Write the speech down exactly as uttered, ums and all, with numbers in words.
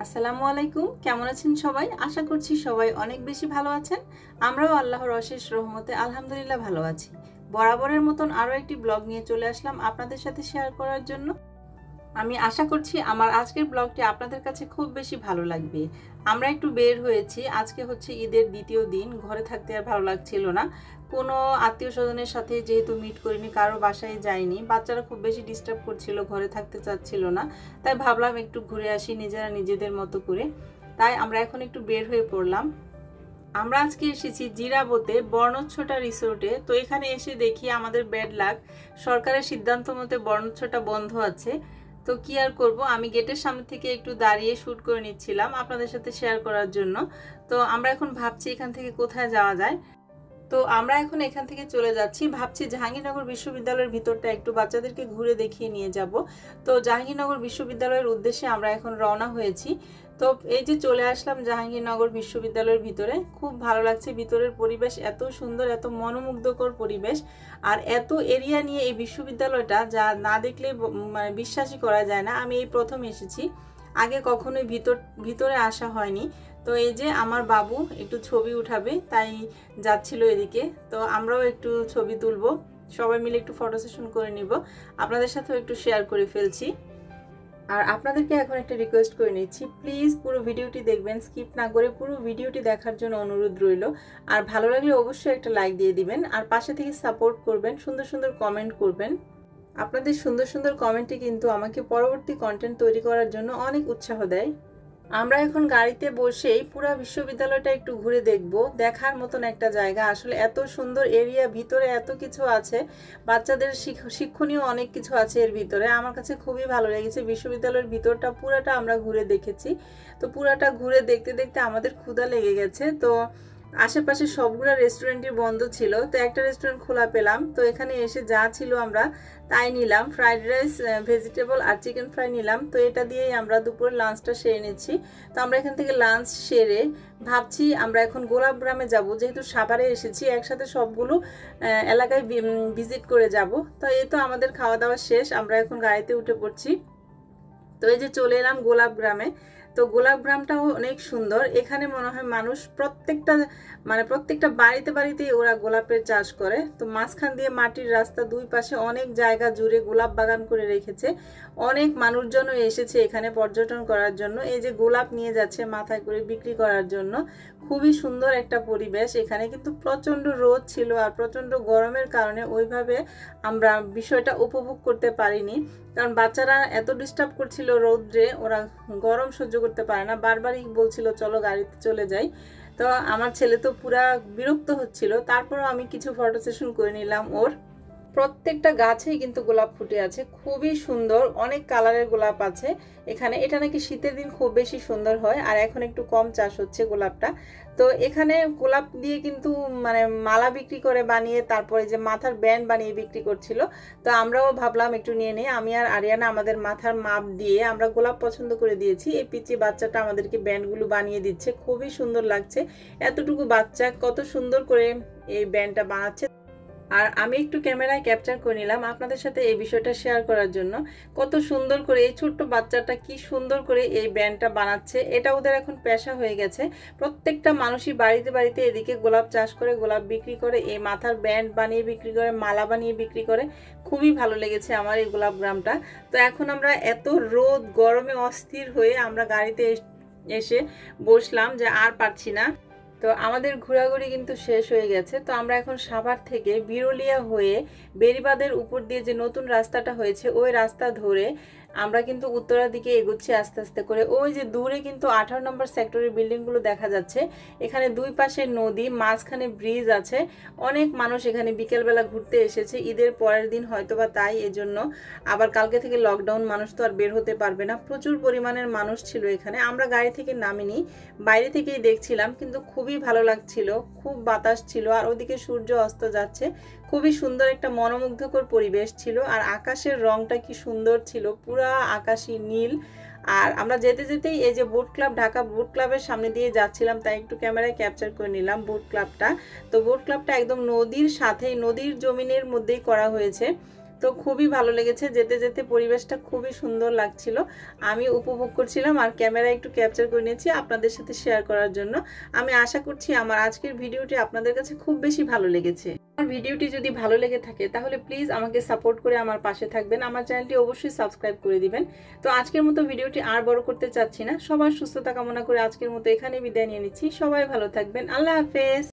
আসসালামু আলাইকুম, কেমন আছেন সবাই? আশা করছি সবাই অনেক বেশি ভালো আছেন। আমরাও আল্লাহর অশেষ রহমতে আলহামদুলিল্লাহ ভালো আছি। বরাবরের মতন আরও একটি ব্লগ নিয়ে চলে আসলাম আপনাদের সাথে শেয়ার করার জন্য। আমি আশা করছি আমার আজকের ব্লগটি আপনাদের কাছে খুব বেশি ভালো লাগবে। আমরা একটু বের হয়েছি, আজকে হচ্ছে ঈদের দ্বিতীয় দিন। ঘরে থাকতে আর ভালো লাগছিল না, কোনো আত্মীয় স্বজনের সাথে যেহেতু মিট করিনি, কারো বাসায় যাইনি, বাচ্চারা খুব বেশি ডিস্টার্ব করছিল, ঘরে থাকতে চাচ্ছিল না। তাই ভাবলাম একটু ঘুরে আসি নিজেরা নিজেদের মতো করে। তাই আমরা এখন একটু বের হয়ে পড়লাম। আমরা আজকে এসেছি জিরাবোতে বর্ণচ্ছটা রিসোর্টে। তো এখানে এসে দেখি আমাদের ব্যাড লাক, সরকারের সিদ্ধান্ত মতে বর্ণচ্ছটা বন্ধ আছে। তো কি আর করব, আমি গেটের সামনে থেকে একটু দাঁড়িয়ে শ্যুট করে নিচ্ছিলাম আপনাদের সাথে শেয়ার করার জন্য। তো আমরা এখন ভাবছি এখান থেকে কোথায় যাওয়া যায়। তো আমরা এখন এখান থেকে চলে যাচ্ছি, ভাবছি জাহাঙ্গীরনগর বিশ্ববিদ্যালয়ের ভিতরটা একটু বাচ্চাদেরকে ঘুরে দেখিয়ে নিয়ে যাব। তো জাহাঙ্গীরনগর বিশ্ববিদ্যালয়ের উদ্দেশ্যে আমরা এখন রওনা হয়েছি। তো এই যে চলে আসলাম জাহাঙ্গীরনগর বিশ্ববিদ্যালয়ের ভিতরে, খুব ভালো লাগছে। ভিতরের পরিবেশ এত সুন্দর, এত মনোমুগ্ধকর পরিবেশ, আর এত এরিয়া নিয়ে এই বিশ্ববিদ্যালয়টা, যা না দেখলে মানে বিশ্বাসই করা যায় না। আমি এই প্রথম এসেছি, আগে কখনোই ভিতর ভিতরে আসা হয়নি। তো এই যে আমার বাবু একটু ছবি উঠাবে, তাই যাচ্ছিল এদিকে। তো আমরাও একটু ছবি তুলবো, সবাই মিলে একটু ফটো সেশন করে নিব, আপনাদের সাথেও একটু শেয়ার করে ফেলছি। আর আপনাদেরকে এখন একটা রিকোয়েস্ট করে নিচ্ছি, প্লিজ পুরো ভিডিওটি দেখবেন, স্কিপ না করে পুরো ভিডিওটি দেখার জন্য অনুরোধ রইল। আর ভালো লাগলে অবশ্যই একটা লাইক দিয়ে দিবেন, আর পাশে থেকে সাপোর্ট করবেন, সুন্দর সুন্দর কমেন্ট করবেন। আপনাদের সুন্দর সুন্দর কমেন্টই কিন্তু আমাকে পরবর্তী কন্টেন্ট তৈরি করার জন্য অনেক উৎসাহ দেয়। আমরা এখন গাড়িতে বসেই পুরো বিশ্ববিদ্যালয়টা একটু ঘুরে দেখব। দেখার মতন একটা জায়গা, আসলে এত সুন্দর এরিয়া, ভিতরে এত কিছু আছে, বাচ্চাদের শিক্ষণীয় অনেক কিছু আছে এর ভিতরে। আমার কাছে খুবই ভালো লেগেছে। বিশ্ববিদ্যালয়ের ভিতরটা পুরাটা আমরা ঘুরে দেখেছি। তো পুরাটা ঘুরে দেখতে দেখতে আমাদের ক্ষুধা লেগে গেছে। তো আশেপাশে সবগুলো রেস্টুরেন্টই বন্ধ ছিল, তো একটা রেস্টুরেন্ট খোলা পেলাম। তো এখানে এসে যা ছিল আমরা তাই নিলাম, ফ্রাইড রাইস, ভেজিটেবল আর চিকেন ফ্রাই নিলাম। তো এটা দিয়েই আমরা দুপুরের লাঞ্চটা সেরে নিচ্ছি। তো আমরা এখান থেকে লাঞ্চ সেরে ভাবছি আমরা এখন গোলাপগ্রামে যাব, যেহেতু সাভারে এসেছি একসাথে সবগুলো এলাকায় ভিজিট করে যাব। তো এই তো আমাদের খাওয়া দাওয়া শেষ, আমরা এখন গাড়িতে উঠে পড়ছি। তো এই যে চলে এলাম গোলাপগ্রামে। তো গোলাপগ্রামটাও অনেক সুন্দর। এখানে মনে হয় মানুষ প্রত্যেকটা মানে প্রত্যেকটা বাড়িতে বাড়িতেই ওরা গোলাপের চাষ করে। তো মাঝখান দিয়ে মাটির রাস্তা, দুই পাশে অনেক জায়গা জুড়ে গোলাপ বাগান করে রেখেছে। অনেক মানুষজনও এসেছে এখানে পর্যটন করার জন্য। এই যে গোলাপ নিয়ে যাচ্ছে মাথায় করে বিক্রি করার জন্য। খুবই সুন্দর একটা পরিবেশ। এখানে কিন্তু প্রচণ্ড রোদ ছিল, আর প্রচণ্ড গরমের কারণে ওইভাবে আমরা বিষয়টা উপভোগ করতে পারিনি, কারণ বাচ্চারা এত ডিস্টার্ব করছিল রৌদ্রে, ওরা গরম সহ্য করতে পারে না, বারবারই বলছিল চলো গাড়িতে চলে যাই। তো আমার ছেলে তো পুরা বিরক্ত হচ্ছিল, তারপরও আমি কিছু ফটো সেশন করে নিলাম ওর। প্রত্যেকটা গাছেই কিন্তু গোলাপ ফুটে আছে, খুবই সুন্দর, অনেক কালারের গোলাপ আছে এখানে। এটা নাকি শীতের দিন খুব বেশি সুন্দর হয়, আর এখন একটু কম চাষ হচ্ছে গোলাপটা। তো এখানে গোলাপ দিয়ে কিন্তু মানে মালা বিক্রি করে বানিয়ে, তারপরে যে মাথার ব্যান্ড বানিয়ে বিক্রি করছিল। তো আমরাও ভাবলাম একটু নিয়ে নিই। আমি আর আরিয়ানা আমাদের মাথার মাপ দিয়ে আমরা গোলাপ পছন্দ করে দিয়েছি। এই পিচি বাচ্চাটা আমাদেরকে ব্যান্ডগুলো বানিয়ে দিচ্ছে, খুবই সুন্দর লাগছে। এতটুকু বাচ্চা কত সুন্দর করে এই ব্যান্ডটা বানাচ্ছে। আর আমি একটু ক্যামেরায় ক্যাপচার করে নিলাম আপনাদের সাথে এই বিষয়টা শেয়ার করার জন্য। কত সুন্দর করে এই ছোট্ট বাচ্চাটা কি সুন্দর করে এই ব্যান্ডটা বানাচ্ছে, এটা ওদের এখন পেশা হয়ে গেছে। প্রত্যেকটা মানুষই বাড়িতে বাড়িতে এদিকে গোলাপ চাষ করে, গোলাপ বিক্রি করে, এই মাথার ব্যান্ড বানিয়ে বিক্রি করে, মালা বানিয়ে বিক্রি করে। খুবই ভালো লেগেছে আমার এই গোলাপগ্রামটা। তো এখন আমরা এত রোদ গরমে অস্থির হয়ে আমরা গাড়িতে এসে বসলাম যে আর পারছি না। তো আমাদের ঘোরাঘুরি কিন্তু শেষ হয়ে গেছে। তো আমরা এখন সাভার থেকে বিরুলিয়া হয়ে বেড়িবাঁধের উপর দিয়ে যে নতুন রাস্তাটা হয়েছে ওই রাস্তা ধরে আমরা কিন্তু উত্তরার দিকে এগোচ্ছি আস্তে আস্তে করে। ওই যে দূরে কিন্তু আঠারো নম্বর সেক্টরের বিল্ডিংগুলো দেখা যাচ্ছে। এখানে দুই পাশে নদী, মাঝখানে ব্রিজ আছে। অনেক মানুষ এখানে বিকেলবেলা ঘুরতে এসেছে, ঈদের পরের দিন হয়তোবা, তাই এজন্য। আবার কালকে থেকে লকডাউন, মানুষ তো আর বের হতে পারবে না। প্রচুর পরিমাণের মানুষ ছিল এখানে। আমরা গাড়ি থেকে নামিনি, বাইরে থেকেই দেখছিলাম, কিন্তু খুবই ভালো লাগছিল, খুব বাতাস ছিল, আর ওদিকে সূর্য অস্ত যাচ্ছে। খুবই সুন্দর একটা মনোমুগ্ধকর পরিবেশ ছিল। আর আকাশের রংটা কি সুন্দর ছিল, পুরা আকাশি নীল। আর আমরা যেতে যেতেই এই যে বোট ক্লাব, ঢাকা বোট ক্লাবের সামনে দিয়ে যাচ্ছিলাম, তাই একটু ক্যামেরায় ক্যাপচার করে নিলাম বোট ক্লাবটা। তো বোট ক্লাবটা একদম নদীর সাথেই, নদীর জমিনের মধ্যেই করা হয়েছে। তো খুবই ভালো লেগেছে, যেতে যেতে পরিবেশটা খুবই সুন্দর লাগছিল, আমি উপভোগ করছিলাম আর ক্যামেরা একটু ক্যাপচার করে নিয়েছি আপনাদের সাথে শেয়ার করার জন্য। আমি আশা করছি আমার আজকের ভিডিওটি আপনাদের কাছে খুব বেশি ভালো লেগেছে। আমার ভিডিওটি যদি ভালো লেগে থাকে তাহলে প্লিজ আমাকে সাপোর্ট করে আমার পাশে থাকবেন, আমার চ্যানেলটি অবশ্যই সাবস্ক্রাইব করে দিবেন। তো আজকের মতো ভিডিওটি আর বড় করতে চাচ্ছি না, সবার সুস্থতা কামনা করে আজকের মতো এখানেই বিদায় নিয়ে নিচ্ছি। সবাই ভালো থাকবেন, আল্লাহ হাফেজ।